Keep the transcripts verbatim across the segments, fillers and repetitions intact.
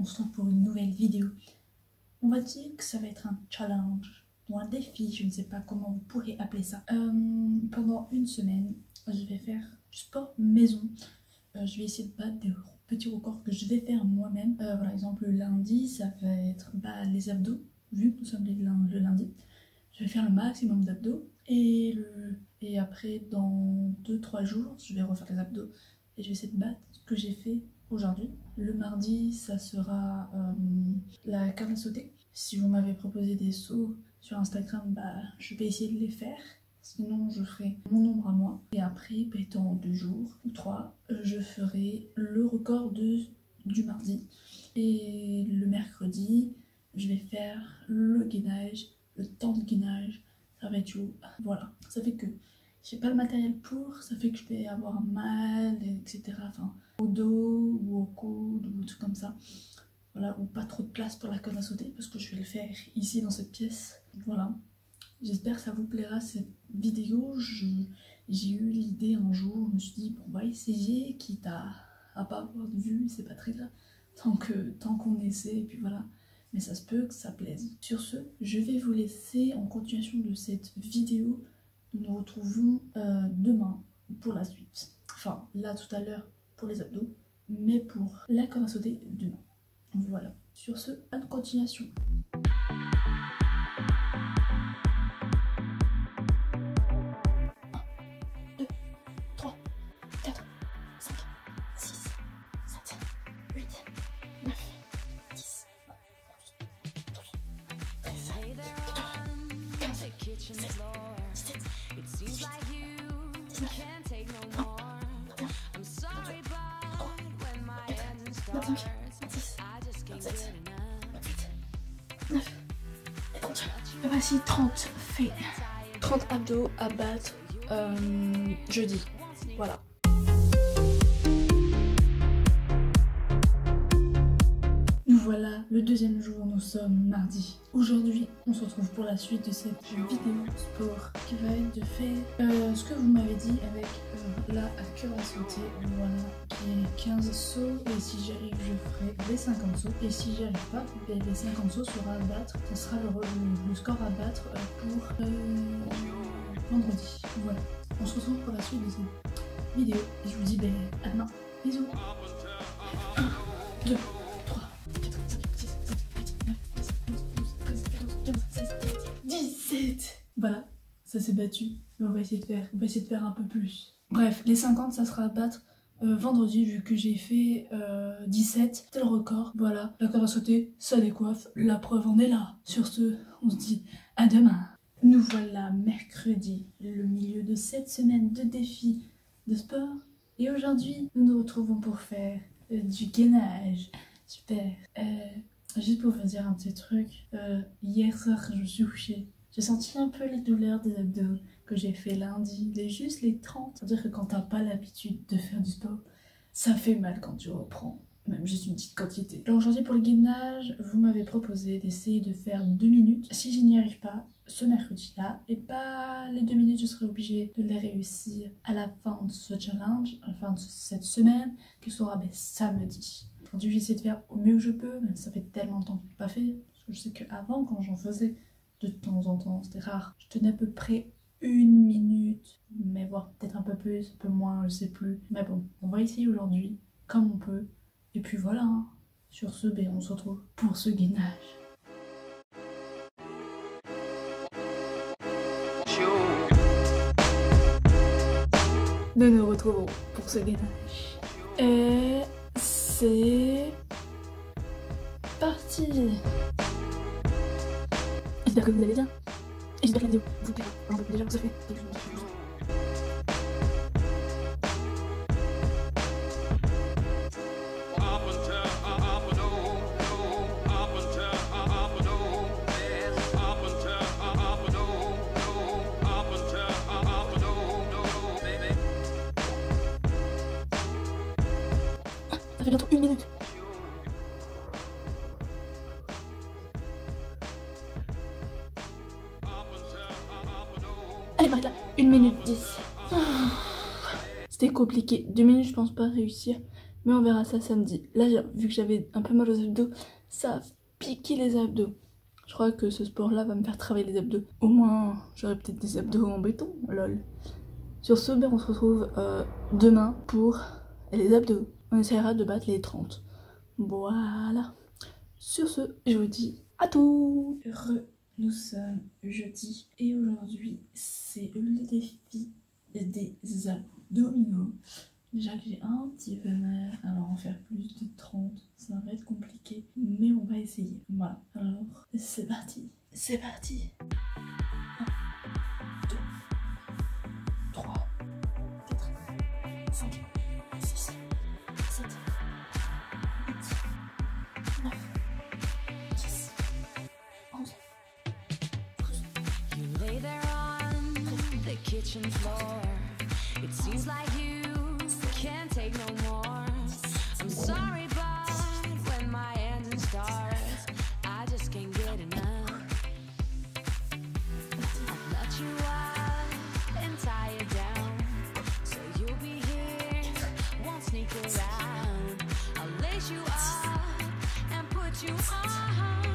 on se retrouve pour une nouvelle vidéo. On va dire que ça va être un challenge ou un défi, je ne sais pas comment vous pourrez appeler ça. Euh, pendant une semaine, je vais faire du sport maison. Euh, je vais essayer de battre des petits records que je vais faire moi-même. Euh, par exemple, le lundi, ça va être bah, les abdos, vu que nous sommes le lundi. Je vais faire le maximum d'abdos. Et, le... et après, dans deux trois jours, je vais refaire les abdos. Et je vais essayer de battre ce que j'ai fait aujourd'hui. Le mardi, ça sera euh, la corde à sauter. Si vous m'avez proposé des sauts sur Instagram, bah, je vais essayer de les faire. Sinon, je ferai mon nombre à moi. Et après, bah, dans deux jours ou trois, je ferai le record de, du mardi. Et le mercredi, je vais faire le gainage, le temps de gainage. Ça va être chaud. Voilà. Ça fait que j'ai pas le matériel pour, ça fait que je vais avoir mal, et cetera. Enfin, au dos ou au coude ou tout comme ça. Voilà, ou pas trop de place pour la corde à sauter parce que je vais le faire ici dans cette pièce. Voilà. J'espère que ça vous plaira cette vidéo. J'ai eu l'idée un jour, je me suis dit bon, on va essayer, quitte à, à pas avoir de vue, c'est pas très grave. Tant que tant qu'on essaie, et puis voilà. Mais ça se peut que ça plaise. Sur ce, je vais vous laisser en continuation de cette vidéo. Nous nous retrouvons euh, demain pour la suite. Enfin, là tout à l'heure pour les abdos, mais pour la corde à sauter demain. Voilà. Sur ce, bonne continuation. Voici trente faits. trente abdos à battre euh, jeudi. Voilà. Nous voilà, le deuxième jour, nous sommes mardi. Aujourd'hui, on se retrouve pour la suite de cette vidéo sport qui va être de faire euh, ce que vous m'avez dit avec euh, la corde à sauter. Voilà, qui est quinze sauts. Et si j'y arrive, je ferai les cinquante sauts. Et si j'y arrive pas, les cinquante sauts sera à battre. Ce sera le, le, le score à battre pour euh, vendredi. Voilà, on se retrouve pour la suite de cette vidéo. Et je vous dis ben, à demain. Bisous. un, deux, trois, quatre, cinq, six, sept, huit, neuf, dix, onze, treize, quatorze, quinze, seize, dix-sept. Voilà, ça s'est battu. Mais on va essayer de faire, on va essayer de faire un peu plus. Bref, les cinquante, ça sera à battre euh, vendredi, vu que j'ai fait euh, dix-sept. C'était le record. Voilà, la corde à sauter, ça décoiffe. La preuve en est là. Sur ce, on se dit à demain. Nous voilà mercredi, le milieu de cette semaine de défis de sport. Et aujourd'hui, nous nous retrouvons pour faire euh, du gainage. Super. Euh, juste pour vous dire un petit truc, euh, hier soir quand je me suis couchée, j'ai senti un peu les douleurs des abdos que j'ai fait lundi, les juste les trente. C'est-à-dire que quand t'as pas l'habitude de faire du sport, ça fait mal quand tu reprends, même juste une petite quantité. Alors aujourd'hui pour le gainage, vous m'avez proposé d'essayer de faire deux minutes. Si je n'y arrive pas, ce mercredi-là, et pas les deux minutes, je serai obligée de les réussir à la fin de ce challenge, à la fin de cette semaine, qui sera ben, samedi. Aujourd'hui, j'essaie de faire au mieux que je peux, même si ça fait tellement de temps que je n'ai pas fait. Parce que je sais qu'avant, quand j'en faisais de temps en temps, c'était rare. Je tenais à peu près une minute, mais voire peut-être un peu plus, un peu moins, je sais plus. Mais bon, on va essayer aujourd'hui, comme on peut. Et puis voilà, hein. Sur ce, ben, on se retrouve pour ce gainage. Nous nous retrouvons pour ce gainage. Et c'est parti. J'espère que vous allez bien. Et j'espère que la vidéo vous plaira. Un peu déjà, vous avez fait. Ça fait bientôt une minute. Allez, m'arrête là. une minute dix. C'était compliqué. deux minutes, je pense pas réussir. Mais on verra ça samedi. Là, vu que j'avais un peu mal aux abdos, ça a piqué les abdos. Je crois que ce sport-là va me faire travailler les abdos. Au moins, j'aurai peut-être des abdos en béton, lol. Sur ce, ben, on se retrouve euh, demain pour les abdos. On essaiera de battre les trente. Voilà. Sur ce, je vous dis à tout. Heureux, nous sommes jeudi et aujourd'hui, c'est le défi des abdominaux. Déjà que j'ai un petit peu mal, alors en faire plus de trente, ça va être compliqué, mais on va essayer. Voilà, alors c'est parti. C'est parti. un, deux, trois, quatre, cinq, six, sept, huit, neuf, dix, onze, douze. You lay there on the kitchen floor. It seems like you can't take no more. I'm sorry, but when my engine starts, I just can't get enough. I'll let you up and tie you down, so you'll be here, won't sneak around. I'll lace you up and put you on.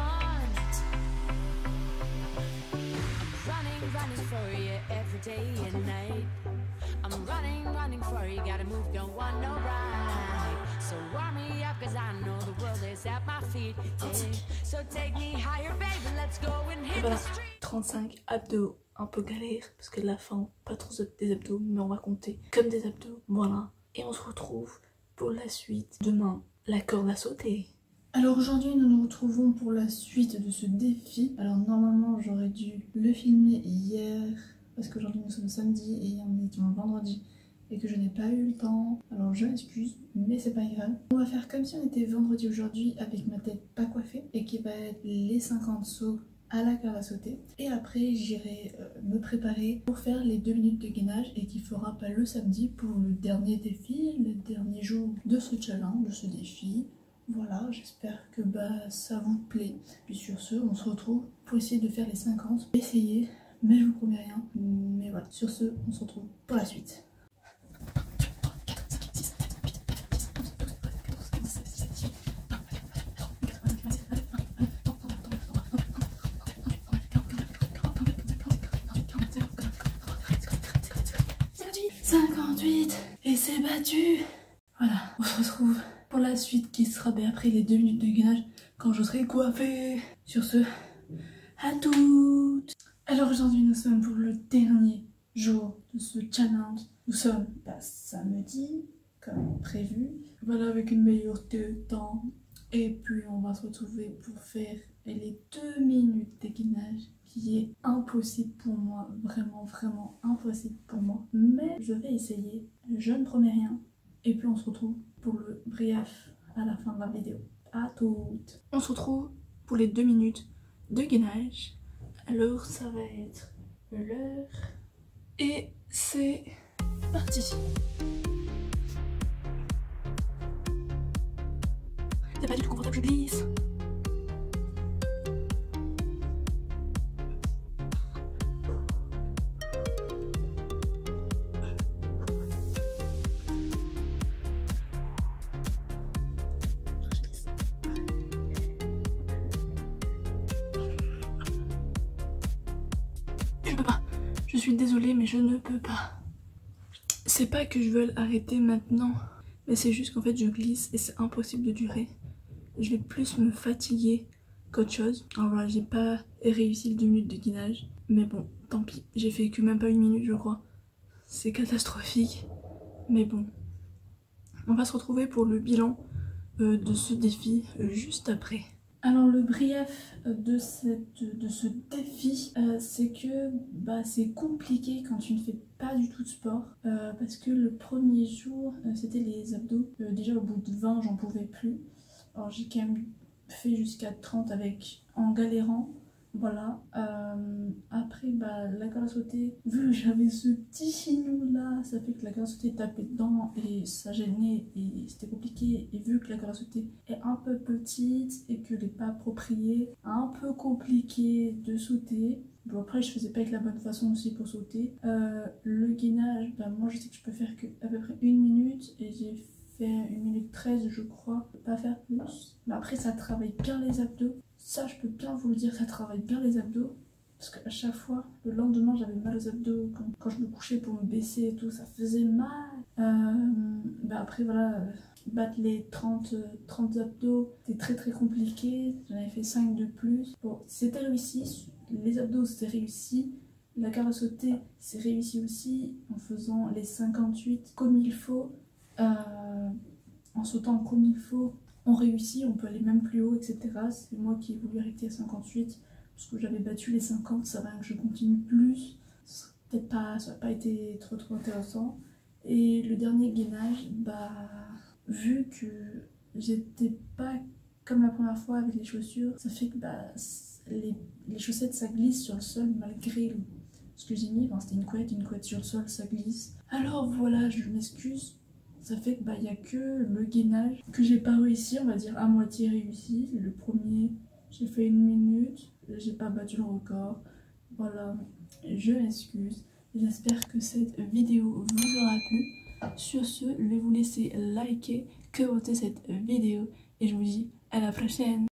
I'm running, running for you every day and night. I'm running, running for you, gotta move, don't want no ride. So warm me up, cause I know the world is at my feet. Yeah. So take me higher, baby, let's go and hit the street. trente-cinq abdos, un peu galère, parce que la fin, pas trop des abdos, mais on va compter comme des abdos. Voilà, et on se retrouve pour la suite. Demain, la corde à sauter. Alors aujourd'hui, nous nous retrouvons pour la suite de ce défi. Alors normalement, j'aurais dû le filmer hier, parce qu'aujourd'hui nous sommes samedi et hier nous étions vendredi et que je n'ai pas eu le temps. Alors je m'excuse, mais c'est pas grave. On va faire comme si on était vendredi aujourd'hui avec ma tête pas coiffée et qui va être les cinquante sauts à la corde à sauter. Et après j'irai euh, me préparer pour faire les deux minutes de gainage et qui fera pas le samedi pour le dernier défi, le dernier jour de ce challenge, de ce défi. Voilà, j'espère que bah ça vous plaît. Puis sur ce, on se retrouve pour essayer de faire les cinquante. Essayez. Mais je vous promets rien. Mais voilà, sur ce, on se retrouve pour la suite. cinquante-huit et c'est battu. Voilà, on se retrouve pour la suite qui sera ben, après les deux minutes de gainage quand je serai coiffée. Sur ce, à toutes. Alors aujourd'hui nous sommes pour le dernier jour de ce challenge. Nous sommes bah, samedi comme prévu. Voilà, avec une meilleure de temps. Et puis on va se retrouver pour faire les deux minutes de gainage qui est impossible pour moi. Vraiment vraiment impossible pour moi. Mais je vais essayer. Je ne promets rien. Et puis on se retrouve pour le brief à la fin de la vidéo. À toutes. On se retrouve pour les deux minutes de gainage. Alors ça va être l'heure et c'est parti. C'est pas du tout confortable, je glisse. Je peux pas. Je suis désolée, mais je ne peux pas. C'est pas que je veux arrêter maintenant, mais c'est juste qu'en fait je glisse et c'est impossible de durer. Je vais plus me fatiguer qu'autre chose. Alors voilà, j'ai pas réussi le deux minutes de gainage, mais bon, tant pis. J'ai fait que même pas une minute, je crois. C'est catastrophique, mais bon. On va se retrouver pour le bilan euh, de ce défi euh, juste après. Alors le brief de, cette, de ce défi, euh, c'est que bah, c'est compliqué quand tu ne fais pas du tout de sport. Euh, parce que le premier jour, euh, c'était les abdos. Euh, déjà au bout de vingt, j'en pouvais plus. Alors j'ai quand même fait jusqu'à trente avec en galérant. Voilà. Euh, après, bah, la corde à sauter, vu que j'avais ce petit chignon là, ça fait que la corde à sauter tapait dedans et ça gênait et c'était compliqué. Et vu que la corde à sauter est un peu petite et que n'est pas appropriée, un peu compliqué de sauter. Bon, après, je faisais pas avec la bonne façon aussi pour sauter. Euh, le gainage, bah, moi je sais que je peux faire que à peu près une minute et j'ai fait une minute treize je crois, pas faire plus. Mais après ça travaille bien les abdos, ça je peux bien vous le dire, ça travaille bien les abdos. Parce qu'à chaque fois, le lendemain j'avais mal aux abdos, quand, quand je me couchais pour me baisser et tout, ça faisait mal. Euh, bah après voilà, battre les trente, trente abdos, c'était très très compliqué, j'en avais fait cinq de plus. Bon, c'était réussi, les abdos c'était réussi, la corde à sauter c'est réussi aussi, en faisant les cinquante-huit comme il faut, euh, en sautant comme il faut, on réussit, on peut aller même plus haut, et cetera. C'est moi qui ai voulu arrêter à cinquante-huit, parce que j'avais battu les cinquante, ça va que je continue plus, peut-être pas, ça n'a pas été trop trop intéressant. Et le dernier gainage, bah vu que j'étais pas comme la première fois avec les chaussures, ça fait que bah, les, les chaussettes ça glisse sur le sol malgré le, ce que j'ai mis. Enfin, c'était une couette, une couette sur le sol, ça glisse. Alors voilà, je m'excuse. Ça fait que bah il y a que le gainage que j'ai pas réussi, on va dire à moitié réussi. Le premier, j'ai fait une minute, j'ai pas battu le record. Voilà, je m'excuse. J'espère que cette vidéo vous aura plu. Sur ce, je vais vous laisser liker, commenter cette vidéo et je vous dis à la prochaine.